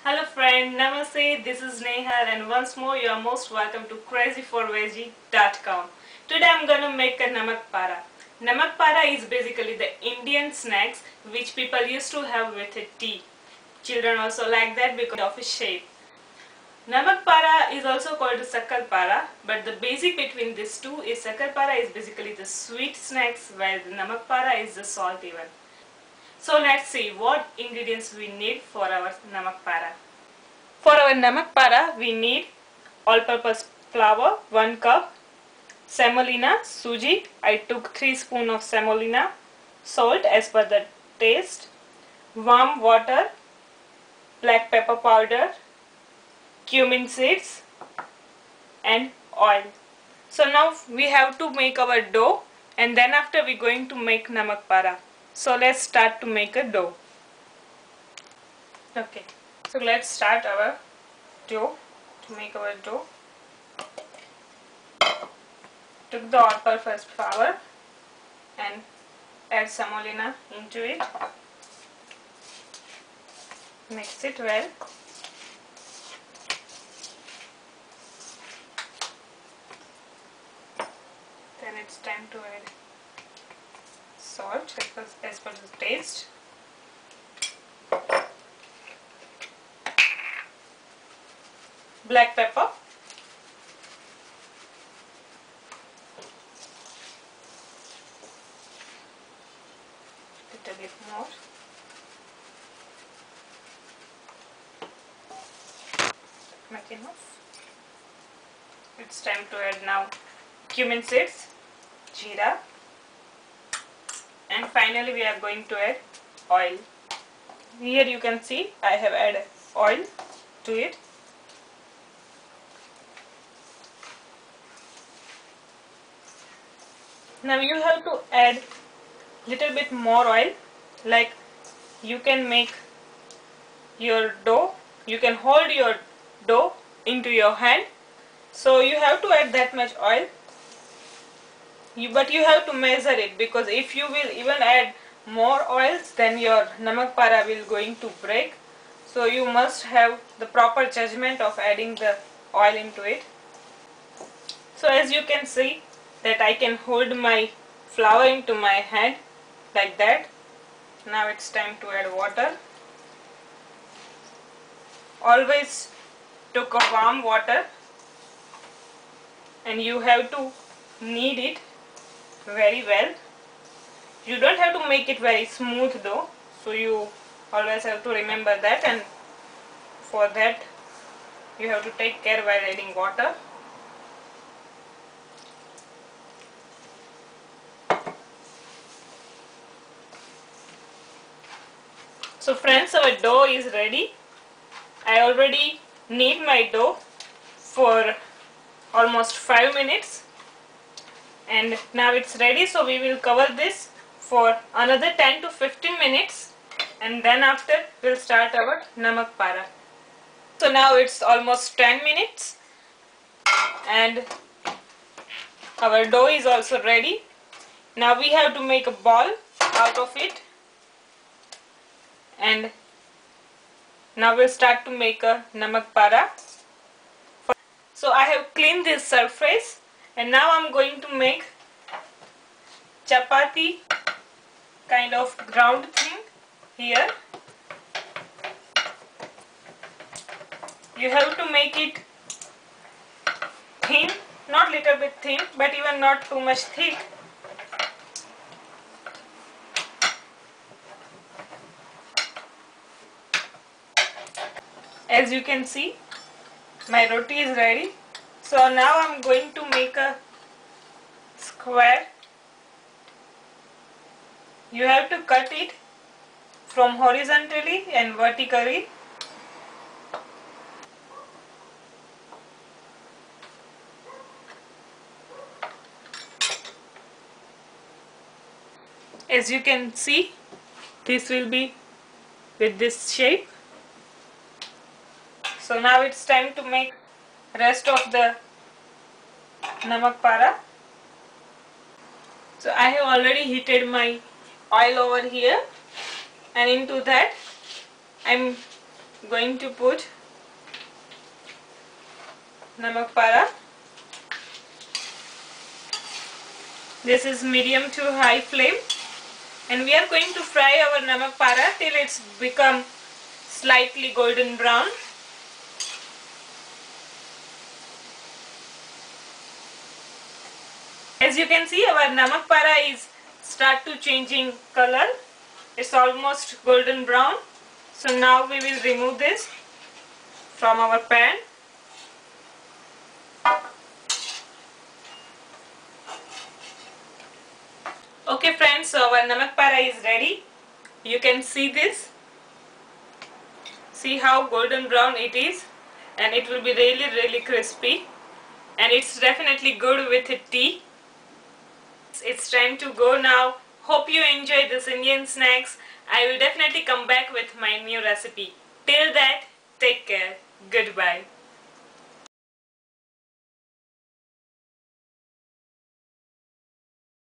Hello friend, Namaste, this is Nehal and once more you are most welcome to crazyforveggie.com. Today I am gonna make a Namak para. Namak para is basically the Indian snacks which people used to have with a tea. Children also like that because of its shape. Namak para is also called Sakkar para, but the basic between these two is Sakkar para is basically the sweet snacks while the Namak para is the salty one. So let's see what ingredients we need for our namak para. For our namak para, we need all-purpose flour 1 cup, semolina, suji. I took 3 spoons of semolina, salt as per the taste, warm water, black pepper powder, cumin seeds, and oil. So now we have to make our dough, and then after we are going to make namak para. So let's start to make a dough. Okay, so let's start our dough. To make our dough, took the all-purpose flour and add semolina into it. Mix it well. Then it's time to add salt as per the taste. Black pepper. Little bit more. Make enough. It's time to add now cumin seeds, jeera. And finally we are going to add oil. Here you can see I have added oil to it. Now you have to add little bit more oil, like you can make your dough, you can hold your dough into your hand. So you have to add that much oil. But you have to measure it, because if you will even add more oils, then your namak para will going to break. So you must have the proper judgment of adding the oil into it. So as you can see that I can hold my flour into my hand like that. Now it's time to add water. Always took a warm water, and you have to knead it very well. You don't have to make it very smooth though, so you always have to remember that, and for that you have to take care while adding water. So friends, our dough is ready. I already knead my dough for almost 5 minutes. And now it's ready, so we will cover this for another 10 to 15 minutes, and then after we'll start our namak para. So now it's almost 10 minutes and our dough is also ready. Now we have to make a ball out of it, and now we'll start to make a namak para. So I have cleaned this surface, and now I'm going to make chapati kind of ground thing here. You have to make it thin, not little bit thin, but even not too much thick. As you can see, my roti is ready. So now I'm going to make a square. You have to cut it from horizontally and vertically. As you can see, this will be with this shape. So now it's time to make rest of the namak para. So I have already heated my oil over here, and into that I'm going to put namak para. This is medium to high flame, and we are going to fry our namak para till it's become slightly golden brown. As you can see, our namak para is start to changing color. It's almost golden brown. So now we will remove this from our pan. Okay friends, so our namak para is ready. You can see this. See how golden brown it is, and it will be really crispy, and it's definitely good with tea. It's time to go now. Hope you enjoy this Indian snacks. I will definitely come back with my new recipe. Till that, take care. Goodbye.